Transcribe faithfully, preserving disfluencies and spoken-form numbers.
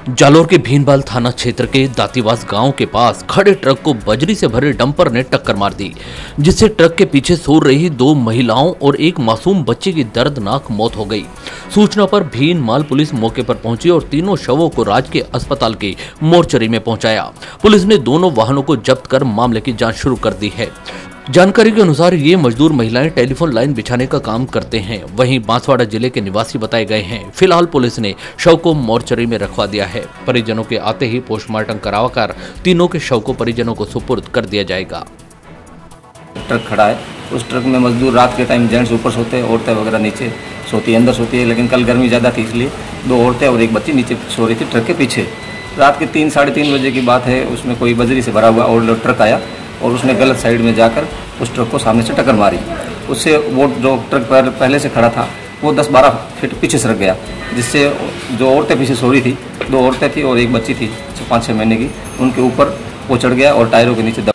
जालोर के भीनबाल थाना क्षेत्र के दातीवास गांव के पास खड़े ट्रक को बजरी से भरे डंपर ने टक्कर मार दी, जिससे ट्रक के पीछे सो रही दो महिलाओं और एक मासूम बच्चे की दर्दनाक मौत हो गई। सूचना पर भीनमाल पुलिस मौके पर पहुंची और तीनों शवों को राजकीय अस्पताल के मोर्चरी में पहुंचाया। पुलिस ने दोनों वाहनों को जब्त कर मामले की जाँच शुरू कर दी है। जानकारी के अनुसार ये मजदूर महिलाएं टेलीफोन लाइन बिछाने का काम करते हैं। वहीं बांसवाड़ा जिले के निवासी बताए गए हैं। फिलहाल पुलिस ने शव को मोर्चरी में रखवा दिया है। परिजनों के आते ही पोस्टमार्टम करवाकर तीनों के शव को परिजनों को सुपुर्द कर दिया जाएगा। ट्रक खड़ा है, उस ट्रक में मजदूर रात के टाइम जेंट्स ऊपर सोते हैं, औरतें वगैरह नीचे सोती है, अंदर सोती है। लेकिन कल गर्मी ज़्यादा थी, इसलिए दो औरतें और एक बच्ची नीचे सो रही थी ट्रक के पीछे। रात के तीन साढ़े तीन बजे की बात है। उसमें कोई बजरी से भरा हुआ और ट्रक आया और उसने गलत साइड में जाकर उस ट्रक को सामने से टक्कर मारी। उससे वो जो ट्रक पर पहले से खड़ा था वो दस बारह फीट पीछे सरक गया, जिससे जो औरतें पीछे सो रही थी, दो औरतें थी और एक बच्ची थी पाँच छः महीने की, उनके ऊपर वो चढ़ गया और टायरों के नीचे दबा